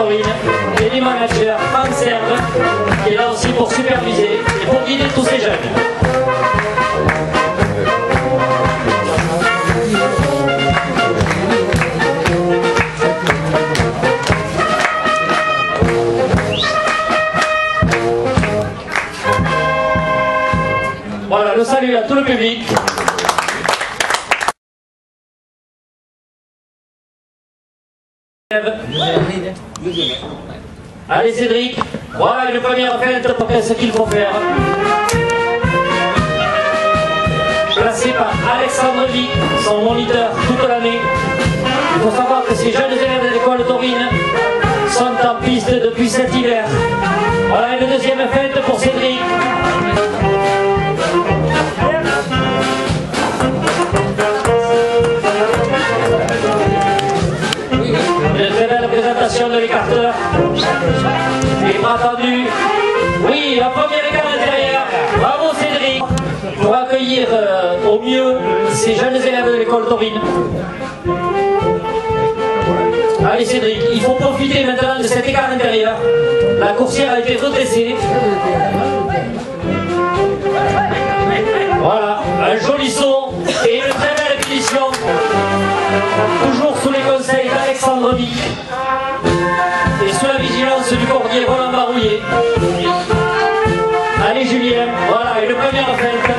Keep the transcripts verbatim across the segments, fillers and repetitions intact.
Taurine, et les managers, Franck Serve, qui est là aussi pour superviser et pour guider tous ces jeunes. Voilà, le salut à tout le public. Allez Cédric, voilà une première feinte pour faire ce qu'il faut faire. Placé par Alexandre Vic, son moniteur toute l'année. Il faut savoir que ces jeunes élèves de l'école taurine sont en piste depuis cet hiver. Voilà une deuxième feinte pour Cédric. Une très belle présentation de l'écarteur. Il m'a attendu. Oui, la première écart intérieur. Bravo Cédric. Pour accueillir euh, au mieux ces jeunes élèves de l'école taurine. Allez Cédric, il faut profiter maintenant de cet écart intérieur. La coursière a été redressée. Voilà, un joli saut et une très belle finition. Toujours sous les conseils d'Alexandre Vic et sous la vigilance du cordier Roland Barouillet. Allez Julien, voilà, une première feinte.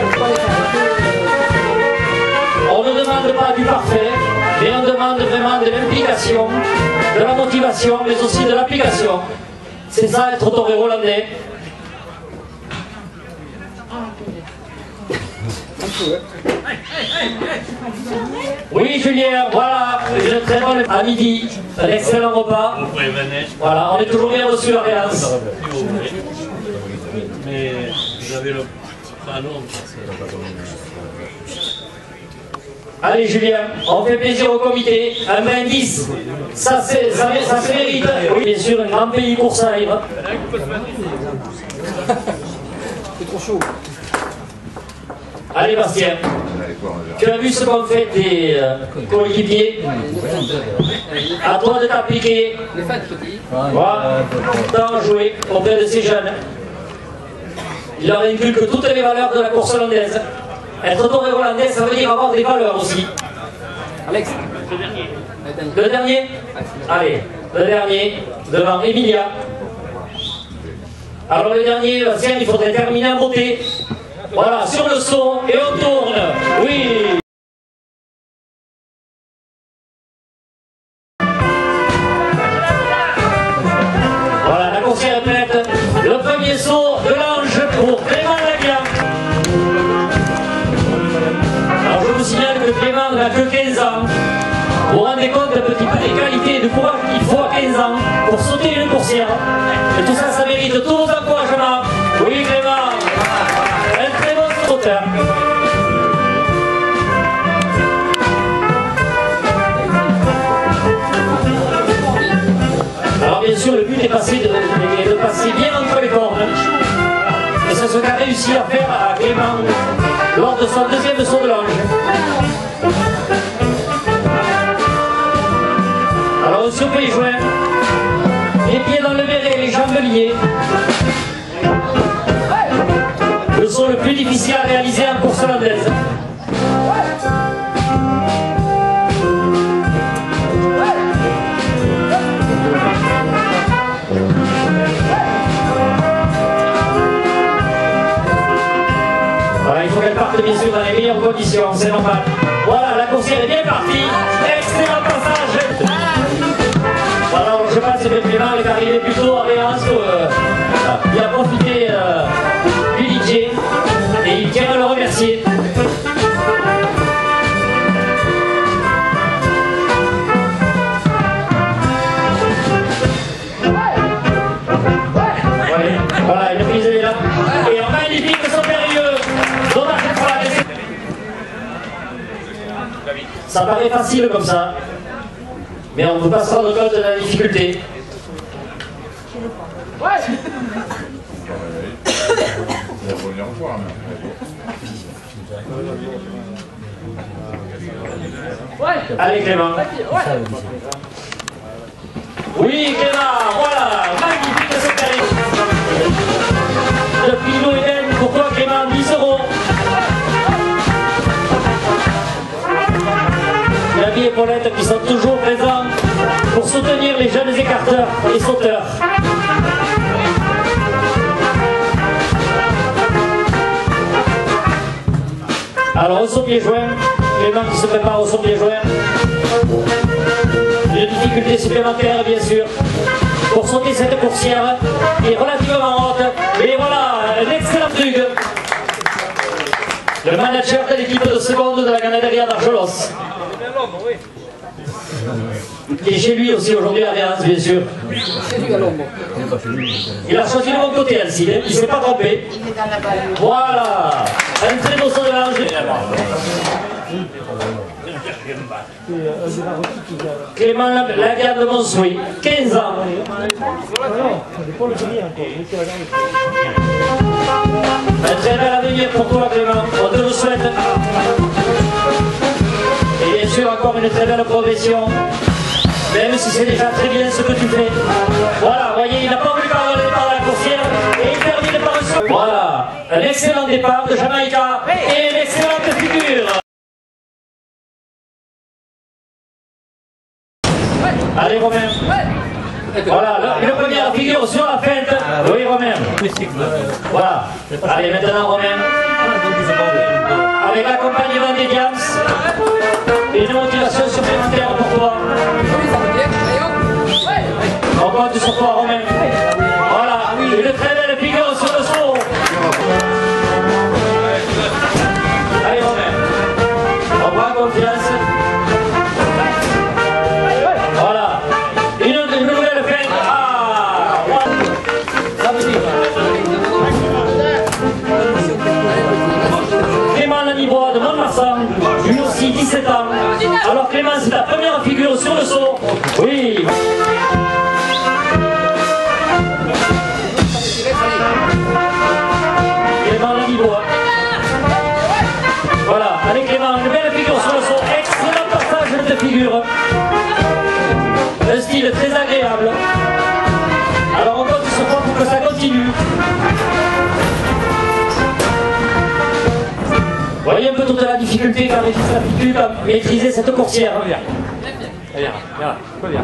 On ne demande pas du parfait, mais on demande vraiment de l'implication, de la motivation, mais aussi de l'application. C'est ça être torero hollandais. Oui Julien, voilà, une très bonne à midi, un excellent repas. Voilà, on est toujours bien reçus à Réance. Mais vous avez le panneau. Allez Julien, on fait plaisir au comité, un vingt dix, ça, ça, ça se mérite. Oui, bien sûr, un grand pays pour ça. C'est trop chaud. Allez Bastien, tu as vu ce qu'ont fait tes euh, coéquipiers? À toi de t'appliquer. Voilà, tant jouer auprès de ces jeunes. Il leur inculque toutes les valeurs de la course hollandaise. Être torero hollandais, ça veut dire avoir des valeurs aussi. Alex, le dernier. Allez, le dernier, devant Emilia. Alors le dernier, Bastien, il faudrait terminer en beauté. Voilà, sur le saut, et on tourne. Oui. Voilà, la coursière est prête. Le premier saut de l'ange pour Clément Laguen. Alors je vous signale que Clément n'a que quinze ans. Vous vous rendez compte un petit peu des qualités et du courage qu'il faut à quinze ans pour sauter une coursière. Et tout ça, ça mérite tous vos encouragements. Oui Clément. Alors bien sûr le but est, passé de, de, de passer bien entre les cornes. Et c'est ce qu'a réussi à faire à Clément lors de son deuxième saut de l'ange. Alors on surprise joint, les pieds dans le béret, les jambes liées. Le saut le plus difficile à réaliser en course hollandaise. Voilà, il faut qu'elle parte bien sûr dans les meilleures conditions, c'est normal. Voilà, la coursière est bien partie. Excellent passage. Voilà, je pense que Clément est arrivé plus tôt à Réance. Euh, il a profité euh, du D J et il tient à le remercier. Ouais, voilà, une prise est là. Et un magnifique saut périlleux. Ça paraît facile comme ça, mais on ne peut pas se rendre compte de la difficulté. Ouais. Allez Clément. Oui Clément. épaulettes qui sont toujours présents pour soutenir les jeunes écarteurs et sauteurs. Alors au saut pied joint, Clément qui se prépare au saut pied joint. Une difficulté supplémentaire bien sûr pour sauter cette coursière qui est relativement haute. Et voilà, un excellent truc. Le manager de l'équipe de seconde de la Ganaderia d'Argelos. Qui est chez lui aussi aujourd'hui à Réance, bien sûr. Il a choisi le bon côté, Alcide, il ne s'est pas trompé. Voilà, un très beau saut de l'ange. Clément Lagarde de Montsouris, quinze ans. Un très bel avenir pour toi, Clément, on te le souhaite. Et bien sûr, encore une très belle progression, même si c'est déjà très bien ce que tu fais. Voilà, voyez, il n'a pas voulu parler au départ de la coursière et il termine par un saut. Voilà, un excellent départ de Jamaïca et une excellente figure. Allez, Romain. Voilà, le, le première figure sur la feinte. Oui, Romain. Voilà. Allez, maintenant, Romain. Avec l'accompagnement des Diams. Une motivation supplémentaire pour toi. On compte sur toi, Romain. Voilà, une très belle figure sur le saut. Allez, Romain. On prend confiance. Voilà. Une, une nouvelle feinte. Ah, Clément Lanibois de Montmarsan, lui aussi dix-sept ans. Alors Clément, c'est la première figure sur le saut. Oui. Clément Lanibois. Voilà, allez Clément, une belle figure sur le saut. Excellent passage de figure. Un style très agréable. Alors on compte sur toi pour que ça continue. Vous voyez un peu toute la difficulté qu'a réussi à maîtriser cette coursière. Viens, viens, viens, viens.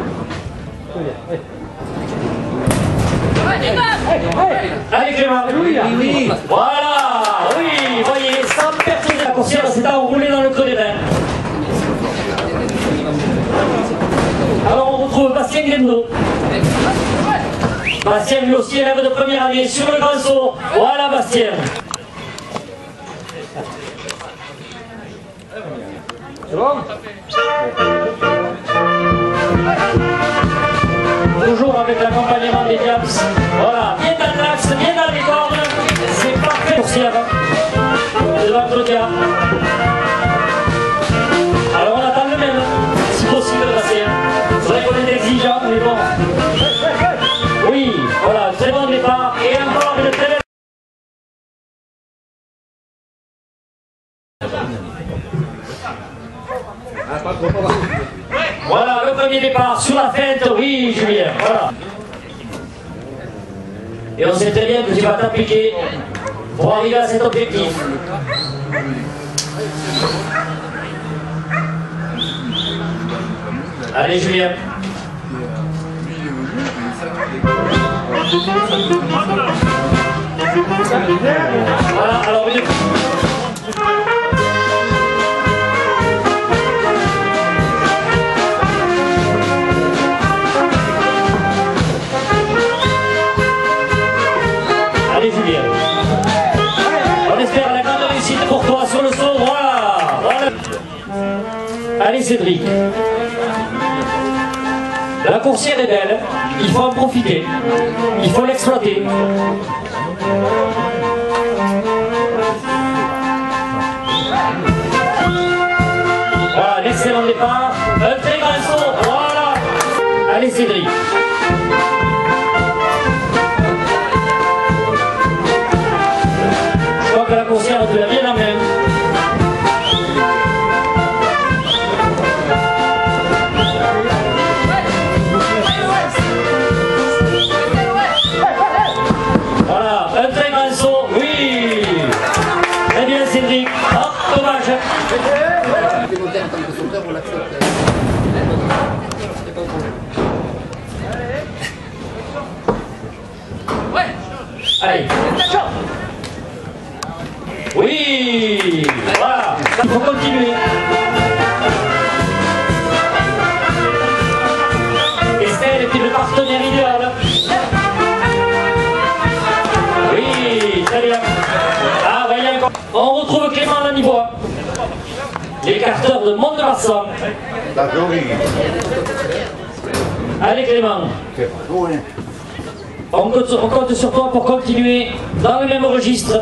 Allez Clément. Oui, oui. Voilà, oui, voyez, sans perdre la coursière, s'est enroulé dans le creux des reins. Alors on retrouve Bastien Guendo. Bastien lui aussi élève de première année sur le grand saut. Voilà Bastien. C'est bon? Toujours avec l'accompagnement des Diams. Voilà, bien dans l'axe, bien dans les cornes. C'est parfait. Coursière. Devant Claudia. Alors on attend le même, si possible, Bastien. C'est vrai qu'on est exigeant, mais bon. Oui, voilà, très bon départ. Et encore une très belle. Voilà le premier départ sur la feinte, oui Julien, voilà. Et on sait très bien que tu vas t'appliquer pour arriver à cet objectif. Allez Julien. Voilà, alors une... Allez Julien. On espère la grande réussite pour toi sur le saut. Voilà, voilà. Allez Cédric. La coursière est belle, il faut en profiter, il faut l'exploiter. Voilà, l'excellent départ, un très grand saut, voilà. Allez Cédric. Je crois que la coursière te l'a bien en main. Voilà, un très grand saut, oui. Très bien Cédric, oh, dommage. en tant que sauteur, on l'accepte. Allez. Oui. Voilà. Il faut continuer. Estelle était le partenaire idéal. Oui, très bien. Ah, voyez encore. On retrouve Clément Lanibois. L'écarteur de Mont-de-Marsan. Allez Clément. On compte, on compte sur toi pour continuer dans le même registre.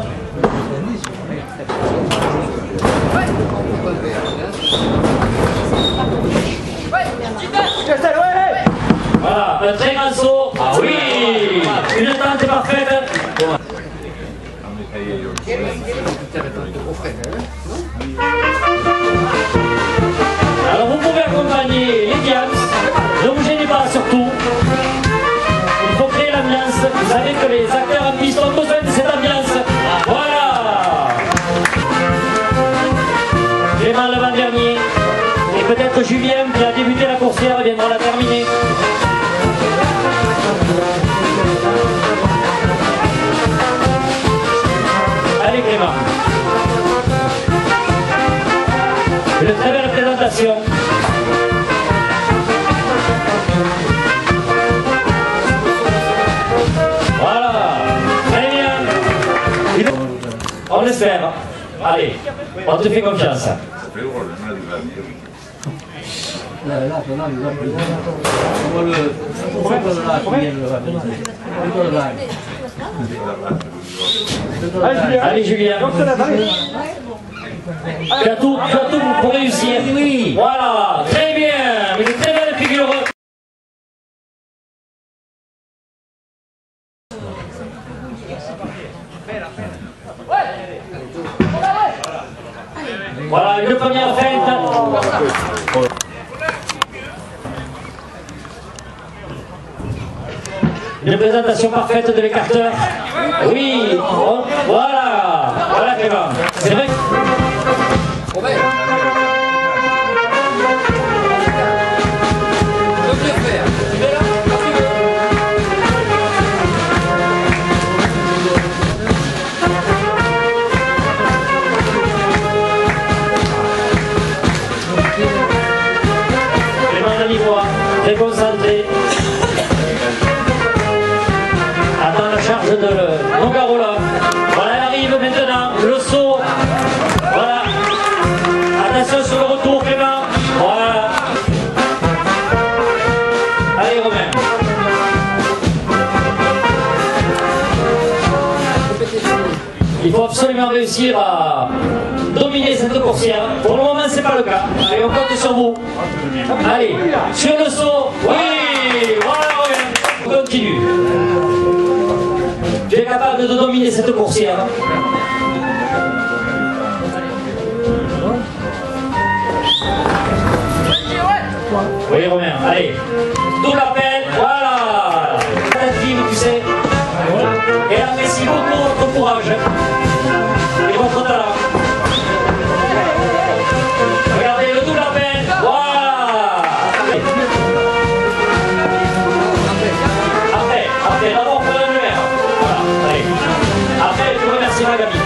Voilà, un très grand saut. Ah oui, une tente parfaite. Alors vous pouvez accompagner les diams. Ne vous gênez pas surtout. Il faut créer l'ambiance. Vous savez que les acteurs en piste ont besoin de cette ambiance. Voilà. Clément l'avant-dernier. Et peut-être Julien qui a débuté la coursière viendra la terminer. Allez Clément. Une très belle présentation. Voilà, très bien. On l'espère. Allez, on te fait confiance. Allez Julien. Tu as tout, tu as tout pour réussir. Oui. Voilà, très bien. Une très belle figure. Voilà, une première feinte. Une présentation parfaite de l'écarteur. Oui, on, voilà. Voilà Clément. C'est vrai. Très concentré. Attends la charge de Longarola. Voilà, elle arrive maintenant. Le saut. Voilà. Attention sur le retour, Clément. Voilà. Allez, Romain. Il faut absolument réussir à dominer cette coursière. Pour le moment, c'est pas le cas. Allez, on compte sur vous. Allez, sur le saut. Oui, voilà, on continue. Tu es capable de dominer cette coursière. Oui, Romain, allez. Double appel, voilà. Tentative, tu sais. Et apprécie beaucoup votre courage et votre talent. Regardez le double appel, voilà. Après, après, d'abord pour le numéro. Voilà, allez. Après, tu remercies Magali.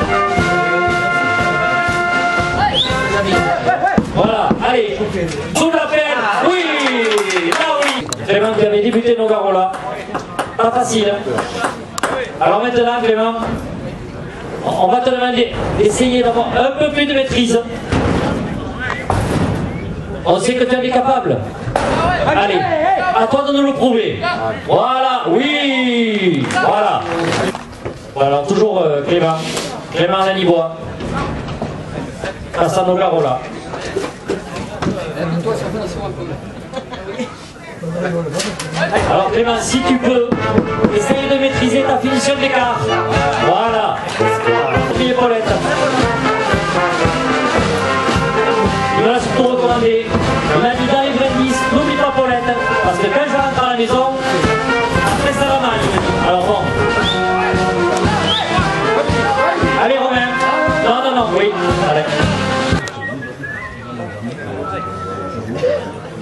Voilà, allez. Double appel, oui, là oui. Clément qui avait débuté Longarola. Pas facile. Alors maintenant, Clément, on va te demander d'essayer d'avoir un peu plus de maîtrise. On sait que tu en es capable. Allez, à toi de nous le prouver. Voilà, oui, voilà. Voilà, alors toujours euh, Clément, Clément Lanibois, face à Longarola. Alors Clément, si tu peux, essaye de maîtriser ta finition d'écart. Voilà. N'oubliez Paulette. Il va surtout recommander. Il a dit dans les vrais dix, n'oublie pas Paulette. Parce que quand je rentre à la maison, après ça va mal. Alors bon. Allez Romain. Non, non, non, oui. Allez.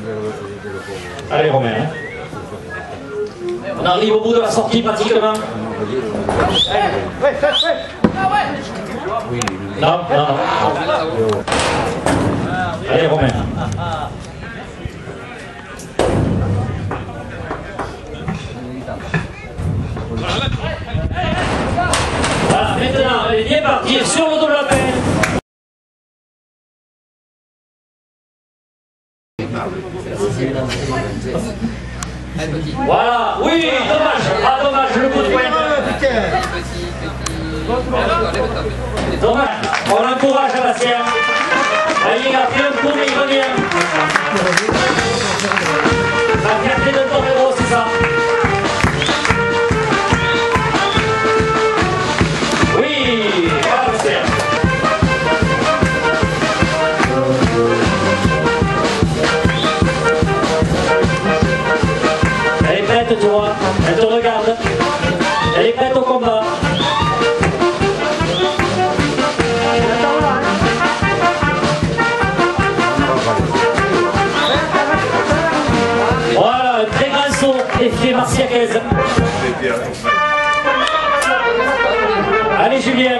Allez Romain. On arrive au bout de la sortie pratiquement. Non, non, non. Allez, Romain. Voilà, maintenant, elle est bien partie sur le double appel. Voilà, oui, dommage, ah dommage, le coup de poing. Dommage, on l'encourage à Bastien. Il a fait un coup, mais il revient. La fierté de Torero, c'est ça. Oui, voilà Bastien. Elle est prête, tu vois. Elle te regarde. Elle est prête au combat. Voilà, un très grand saut, effet marseillaise. Allez Julien.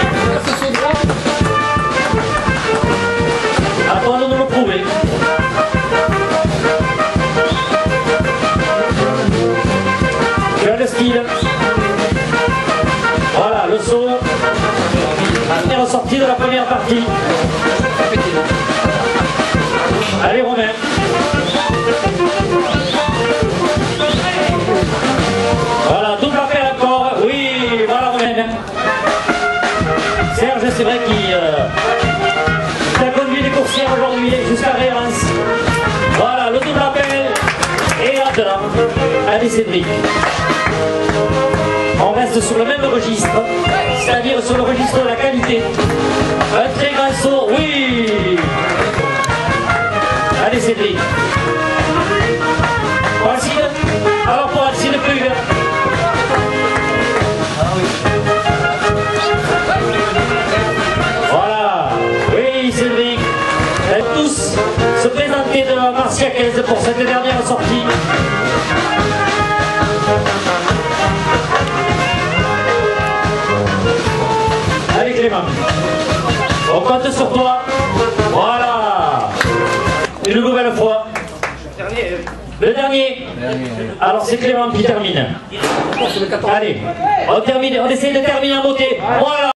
Attends de nous le prouver. Tu as le style. Voilà, le saut. La première sortie de la première partie. Allez Romain. Voilà, double appel encore. Oui, voilà Romain. Serge, c'est vrai qu'il euh, a conduit les coursières aujourd'hui jusqu'à Réance. Voilà, le double appel. Et maintenant, allez Cédric. On reste sur le même registre, c'est-à-dire sur le registre de la qualité. Un très grand saut, oui. Allez Cédric. Pour Alcide. Alors pour Alcide Pug. Voilà. Oui Cédric. Et tous se présenter de la marseillaise pour cette dernière sortie. Allez Clément. On compte sur toi. Voilà. Une nouvelle fois. Le dernier. Alors c'est Clément qui termine. Allez, on termine, on essaie de terminer en beauté. Voilà.